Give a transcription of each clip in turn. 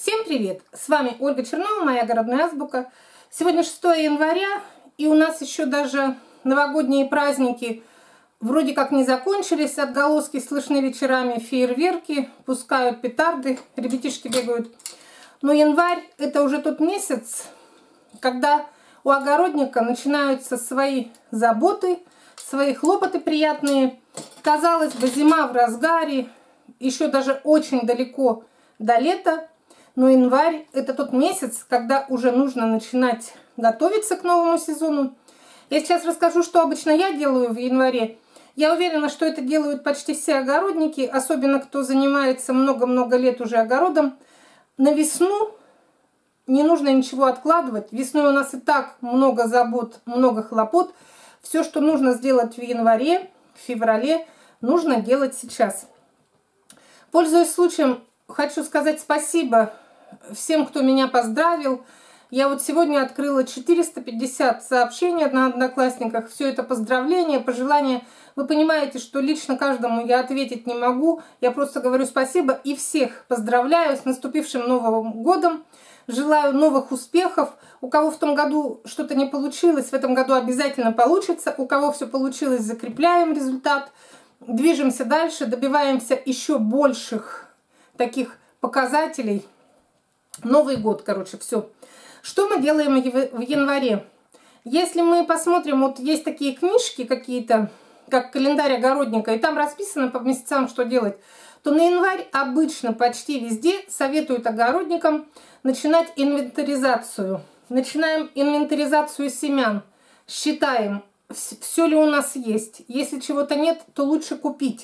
Всем привет! С вами Ольга Чернова, моя огородная азбука. Сегодня 6 января, и у нас еще даже новогодние праздники вроде как не закончились. Отголоски слышны вечерами, фейерверки, пускают петарды, ребятишки бегают. Но январь – это уже тот месяц, когда у огородника начинаются свои заботы, свои хлопоты приятные. Казалось бы, зима в разгаре, еще даже очень далеко до лета. Но январь – это тот месяц, когда уже нужно начинать готовиться к новому сезону. Я сейчас расскажу, что обычно я делаю в январе. Я уверена, что это делают почти все огородники, особенно кто занимается много-много лет уже огородом. На весну не нужно ничего откладывать. Весной у нас и так много забот, много хлопот. Все, что нужно сделать в январе, в феврале, нужно делать сейчас. Пользуясь случаем, хочу сказать спасибо всем, кто меня поздравил. Я вот сегодня открыла 450 сообщений на Одноклассниках. Все это поздравления, пожелания. Вы понимаете, что лично каждому я ответить не могу. Я просто говорю спасибо и всех поздравляю с наступившим Новым годом. Желаю новых успехов. У кого в том году что-то не получилось, в этом году обязательно получится. У кого все получилось, закрепляем результат. Движемся дальше, добиваемся еще больших таких показателей. Новый год, короче, все. Что мы делаем в январе? Если мы посмотрим, вот есть такие книжки какие-то, как календарь огородника, и там расписано по месяцам, что делать, то на январь обычно почти везде советуют огородникам начинать инвентаризацию. Начинаем инвентаризацию семян. Считаем, все ли у нас есть. Если чего-то нет, то лучше купить.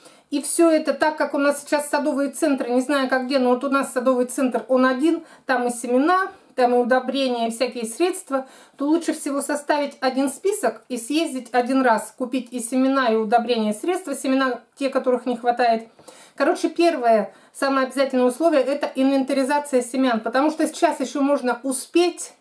И все это, так как у нас сейчас садовые центры, не знаю как где, но вот у нас садовый центр, он один, там и семена, там и удобрения, и всякие средства, то лучше всего составить один список и съездить один раз, купить и семена, и удобрения, и средства, семена, те, которых не хватает. Короче, первое, самое обязательное условие – это инвентаризация семян, потому что сейчас еще можно успеть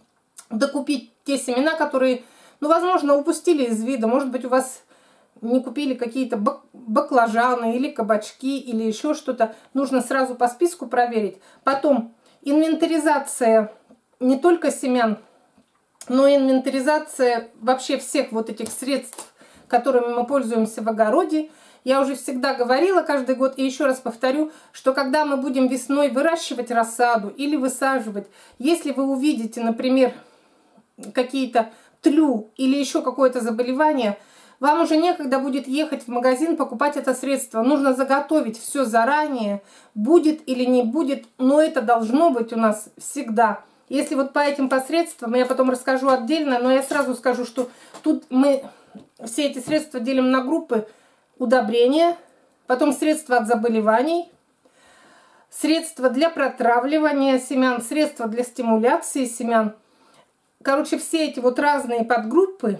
докупить те семена, которые, ну, возможно, упустили из вида, может быть, у вас не купили какие-то баклажаны или кабачки или еще что-то, нужно сразу по списку проверить. Потом инвентаризация не только семян, но и инвентаризация вообще всех вот этих средств, которыми мы пользуемся в огороде. Я уже всегда говорила каждый год и еще раз повторю, что когда мы будем весной выращивать рассаду или высаживать, если вы увидите, например, какие-то тлю или еще какое-то заболевание, вам уже некогда будет ехать в магазин покупать это средство. Нужно заготовить все заранее, будет или не будет, но это должно быть у нас всегда. Если вот по этим посредствам, я потом расскажу отдельно, но я сразу скажу, что тут мы все эти средства делим на группы: удобрения, потом средства от заболеваний, средства для протравливания семян, средства для стимуляции семян. Короче, все эти вот разные подгруппы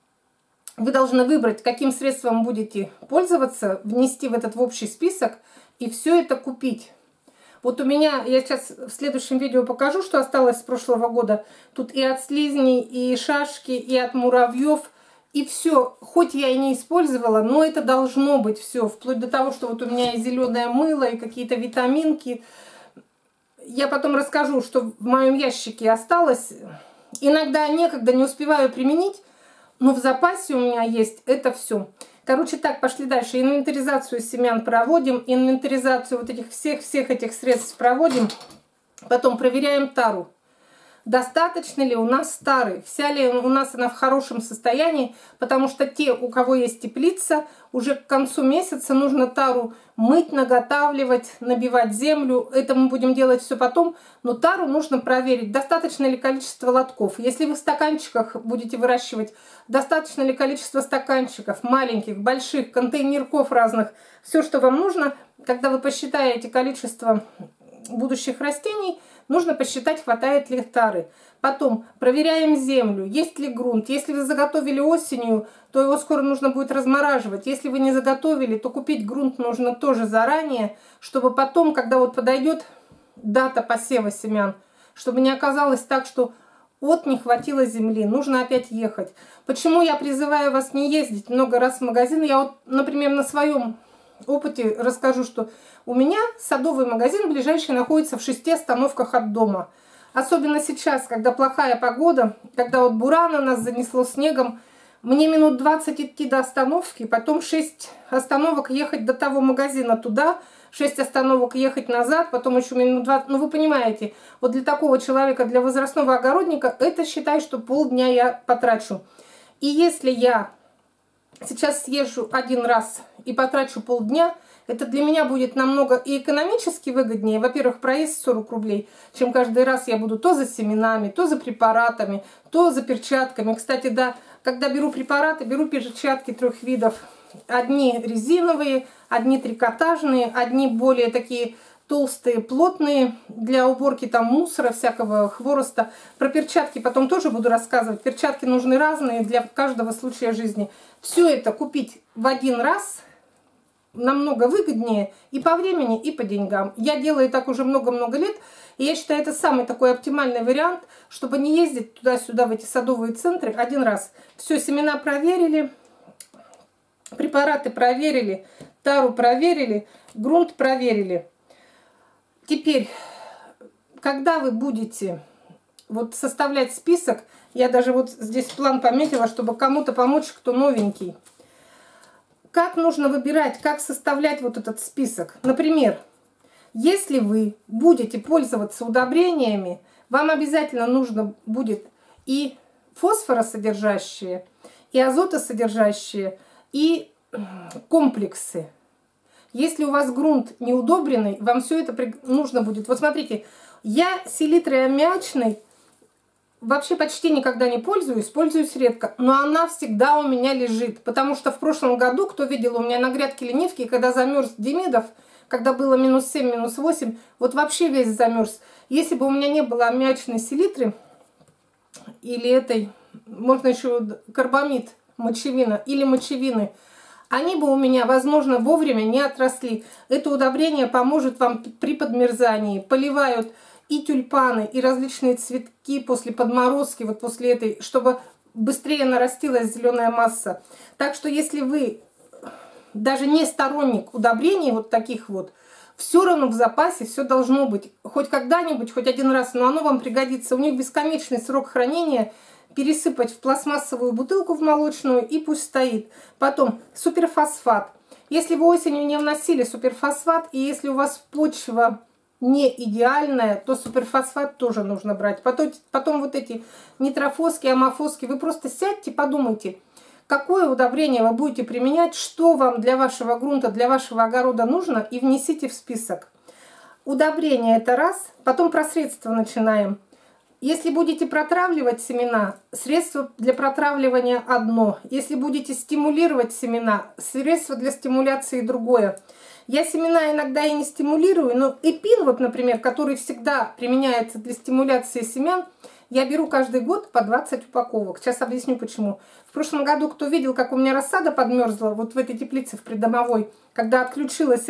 вы должны выбрать, каким средством будете пользоваться, внести в этот в общий список и все это купить. Вот у меня, я сейчас в следующем видео покажу, что осталось с прошлого года. Тут и от слизней, и шашки, и от муравьев, и все. Хоть я и не использовала, но это должно быть все. Вплоть до того, что вот у меня и зеленое мыло, и какие-то витаминки. Я потом расскажу, что в моем ящике осталось. Иногда некогда, не успеваю применить, но в запасе у меня есть это все. Короче, так, пошли дальше. Инвентаризацию семян проводим, инвентаризацию вот этих всех этих средств проводим. Потом проверяем тару. Достаточно ли у нас тары? Вся ли у нас она в хорошем состоянии? Потому что те, у кого есть теплица, уже к концу месяца нужно тару мыть, наготавливать, набивать землю. Это мы будем делать все потом. Но тару нужно проверить, достаточно ли количество лотков. Если вы в стаканчиках будете выращивать, достаточно ли количество стаканчиков, маленьких, больших, контейнерков разных. Все, что вам нужно, когда вы посчитаете количество будущих растений, нужно посчитать, хватает ли тары. Потом проверяем землю, есть ли грунт. Если вы заготовили осенью, то его скоро нужно будет размораживать. Если вы не заготовили, то купить грунт нужно тоже заранее, чтобы потом, когда вот подойдет дата посева семян, чтобы не оказалось так, что вот не хватило земли, нужно опять ехать. Почему я призываю вас не ездить много раз в магазин? Я вот, например, на своем опыте расскажу, что У меня садовый магазин ближайший находится в 6 остановках от дома. Особенно сейчас, когда плохая погода, когда вот бурана нас занесло снегом, мне минут 20 идти до остановки, потом 6 остановок ехать до того магазина туда, 6 остановок ехать назад, потом еще минут 20. Ну, вы понимаете, вот для такого человека, для возрастного огородника, это считай, что полдня я потрачу. И если я сейчас съезжу один раз и потрачу полдня, это для меня будет намного и экономически выгоднее. Во-первых, проезд 40 рублей, чем каждый раз я буду то за семенами, то за препаратами, то за перчатками. Кстати, да, когда беру препараты, беру перчатки 3 видов. Одни резиновые, одни трикотажные, одни более такие толстые, плотные, для уборки там мусора, всякого хвороста. Про перчатки потом тоже буду рассказывать. Перчатки нужны разные для каждого случая жизни. Все это купить в один раз намного выгоднее и по времени, и по деньгам. Я делаю так уже много-много лет, и я считаю, это самый такой оптимальный вариант, чтобы не ездить туда-сюда в эти садовые центры один раз. Все, семена проверили, препараты проверили, тару проверили, грунт проверили. Теперь, когда вы будете вот составлять список, я даже вот здесь план пометила, чтобы кому-то помочь, кто новенький. Как нужно выбирать, как составлять вот этот список? Например, если вы будете пользоваться удобрениями, вам обязательно нужно будет и фосфоросодержащие, и азотосодержащие, и комплексы. Если у вас грунт неудобренный, вам все это нужно будет. Вот смотрите, я селитрой аммиачной вообще почти никогда не пользуюсь редко, но она всегда у меня лежит. Потому что в прошлом году, кто видел, у меня на грядке ленивки, когда замерз Демидов, когда было -7, -8, вот вообще весь замерз. Если бы у меня не было аммиачной селитры, или этой, можно еще карбамид, мочевина, или мочевины, они бы у меня, возможно, вовремя не отросли. Это удобрение поможет вам при подмерзании. Поливают и тюльпаны, и различные цветки после подморозки, вот после этой, чтобы быстрее нарастилась зеленая масса. Так что если вы даже не сторонник удобрений вот таких вот, все равно в запасе все должно быть. Хоть когда-нибудь, хоть один раз, но оно вам пригодится. У них бесконечный срок хранения. Пересыпать в пластмассовую бутылку в молочную и пусть стоит. Потом суперфосфат. Если вы осенью не вносили суперфосфат, и если у вас почва не идеальная, то суперфосфат тоже нужно брать. Потом вот эти нитрофоски, амофоски. Вы просто сядьте, подумайте, какое удобрение вы будете применять, что вам для вашего грунта, для вашего огорода нужно, и внесите в список. Удобрение — это раз. Потом про средства начинаем. Если будете протравливать семена, средство для протравливания одно. Если будете стимулировать семена, средство для стимуляции другое. Я семена иногда и не стимулирую, но эпин, вот, например, который всегда применяется для стимуляции семян, я беру каждый год по 20 упаковок. Сейчас объясню почему. В прошлом году, кто видел, как у меня рассада подмерзла, вот в этой теплице в придомовой, когда отключилась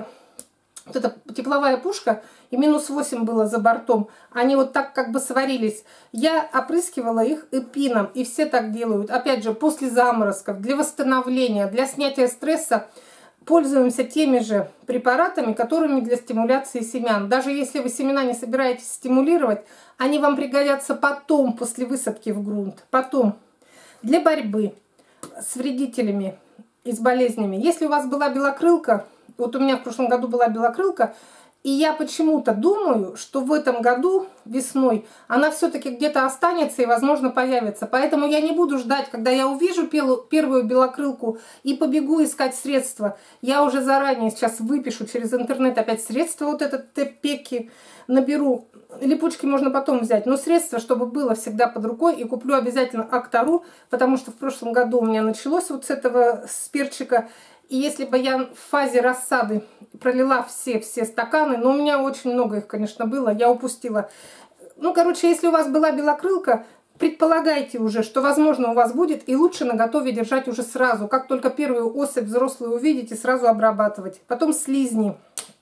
вот эта тепловая пушка, и -8 было за бортом, они вот так как бы сварились. Я опрыскивала их эпином, и все так делают. Опять же, после заморозков, для восстановления, для снятия стресса пользуемся теми же препаратами, которыми для стимуляции семян. Даже если вы семена не собираетесь стимулировать, они вам пригодятся потом, после высадки в грунт. Потом, для борьбы с вредителями и с болезнями. Если у вас была белокрылка, вот у меня в прошлом году была белокрылка, и я почему-то думаю, что в этом году весной она все-таки где-то останется и, возможно, появится. Поэтому я не буду ждать, когда я увижу первую белокрылку и побегу искать средства. Я уже заранее сейчас выпишу через интернет опять средства, вот этот Тепеки, наберу. Липучки можно потом взять, но средства, чтобы было всегда под рукой, и куплю обязательно Актару, потому что в прошлом году у меня началось вот с этого, с перчика. И если бы я в фазе рассады пролила все стаканы, но у меня очень много их, конечно, было, я упустила. Ну, короче, если у вас была белокрылка, предполагайте уже, что, возможно, у вас будет, и лучше наготове держать уже сразу. Как только первую особь взрослую увидите, сразу обрабатывать. Потом слизни.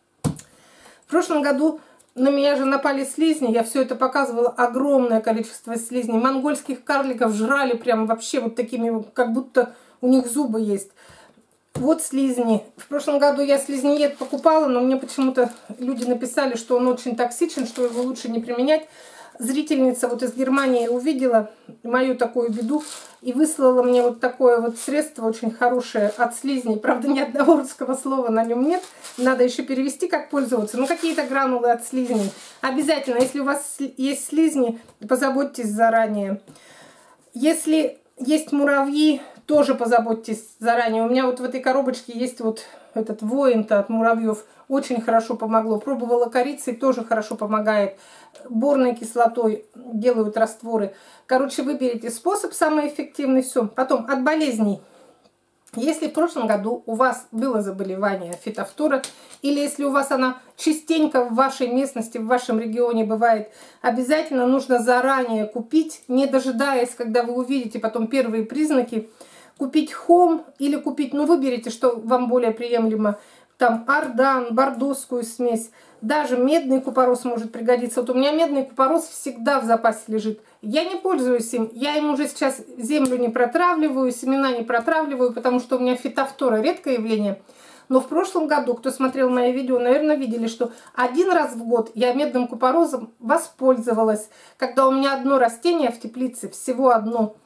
В прошлом году на меня же напали слизни, я все это показывала, огромное количество слизней. Монгольских карликов жрали прям вообще вот такими, как будто у них зубы есть. Вот слизни. В прошлом году я слизнеед покупала, но мне почему-то люди написали, что он очень токсичен, что его лучше не применять. Зрительница вот из Германии увидела мою такую беду и выслала мне вот такое вот средство очень хорошее от слизней. Правда, ни одного русского слова на нем нет. Надо еще перевести, как пользоваться. Ну, какие-то гранулы от слизней. Обязательно, если у вас есть слизни, позаботьтесь заранее. Если есть муравьи, тоже позаботьтесь заранее. У меня вот в этой коробочке есть вот этот воин-то от муравьев. Очень хорошо помогло. Пробовала корицей, тоже хорошо помогает. Борной кислотой делают растворы. Короче, выберите способ самый эффективный. Все. Потом от болезней. Если в прошлом году у вас было заболевание фитофтора, или если у вас она частенько в вашей местности, в вашем регионе бывает, обязательно нужно заранее купить, не дожидаясь, когда вы увидите потом первые признаки, купить хом или купить, ну выберите, что вам более приемлемо, там ардан, бордоскую смесь, даже медный купорос может пригодиться. Вот у меня медный купорос всегда в запасе лежит. Я не пользуюсь им, я им уже сейчас землю не протравливаю, семена не протравливаю, потому что у меня фитофтора редкое явление. Но в прошлом году, кто смотрел мои видео, наверное, видели, что один раз в год я медным купоросом воспользовалась, когда у меня одно растение в теплице, всего одно,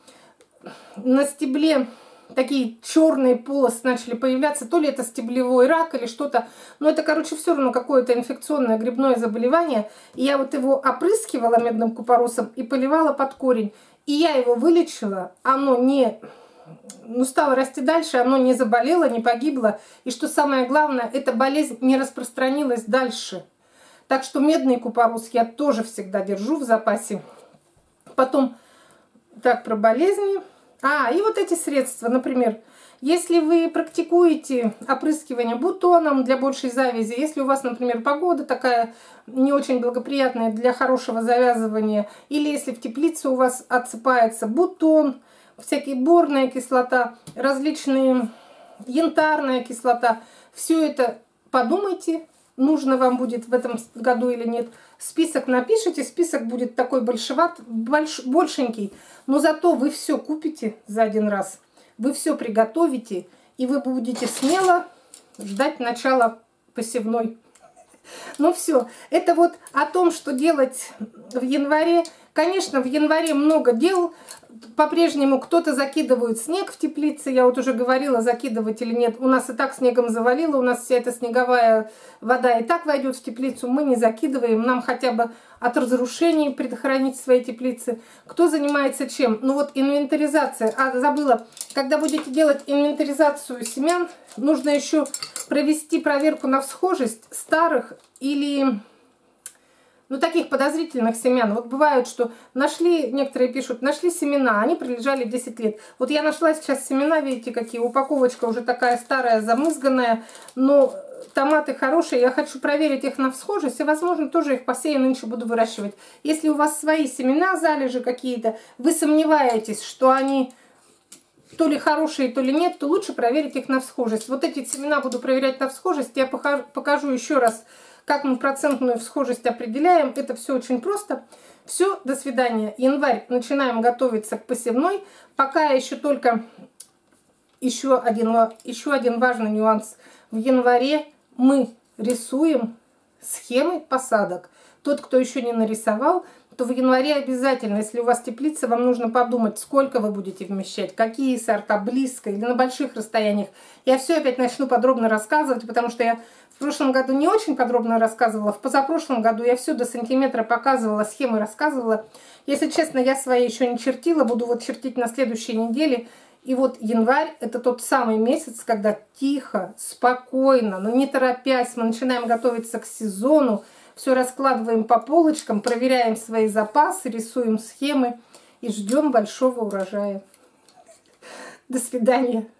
на стебле такие черные полосы начали появляться, то ли это стеблевой рак или что-то, но это, короче, все равно какое-то инфекционное грибное заболевание, и я вот его опрыскивала медным купоросом и поливала под корень, и я его вылечила, оно не... Ну, стало расти дальше, оно не заболело, не погибло, и что самое главное, эта болезнь не распространилась дальше. Так что медный купорос я тоже всегда держу в запасе. Потом, так, про болезни... и вот эти средства, например, если вы практикуете опрыскивание бутоном для большей завязи, если у вас, например, погода такая не очень благоприятная для хорошего завязывания, или если в теплице у вас отсыпается бутон, всякие борная кислота, различные янтарная кислота, все это подумайте, нужно вам будет в этом году или нет. Список напишите, список будет такой большенький, но зато вы все купите за один раз, вы все приготовите, и вы будете смело ждать начала посевной. Ну все, это вот о том, что делать в январе. Конечно, в январе много дел. По-прежнему кто-то закидывает снег в теплице. Я вот уже говорила, закидывать или нет. У нас и так снегом завалило. У нас вся эта снеговая вода и так войдет в теплицу. Мы не закидываем. Нам хотя бы от разрушений предохранить свои теплицы. Кто занимается чем? Ну вот инвентаризация. Забыла. Когда будете делать инвентаризацию семян, нужно еще провести проверку на всхожесть старых или... Ну, таких подозрительных семян. Вот бывает, что нашли, некоторые пишут, нашли семена, они пролежали 10 лет. Вот я нашла сейчас семена, видите, какие, упаковочка уже такая старая, замызганная, но томаты хорошие, я хочу проверить их на всхожесть, и, возможно, тоже их посею нынче буду выращивать. Если у вас свои семена, залежи какие-то, вы сомневаетесь, что они то ли хорошие, то ли нет, то лучше проверить их на всхожесть. Вот эти семена буду проверять на всхожесть, я покажу еще раз, как мы процентную всхожесть определяем. Это все очень просто. Все, до свидания. Январь. Начинаем готовиться к посевной. Пока еще только еще один важный нюанс. В январе мы рисуем схемы посадок. Тот, кто еще не нарисовал, то в январе обязательно, если у вас теплица, вам нужно подумать, сколько вы будете вмещать, какие сорта, близко или на больших расстояниях. Я все опять начну подробно рассказывать, потому что я в прошлом году не очень подробно рассказывала, в позапрошлом году я все до сантиметра показывала, схемы рассказывала. Если честно, я свои еще не чертила, буду вот чертить на следующей неделе. И вот январь – это тот самый месяц, когда тихо, спокойно, но не торопясь, мы начинаем готовиться к сезону, все раскладываем по полочкам, проверяем свои запасы, рисуем схемы и ждем большого урожая. До свидания.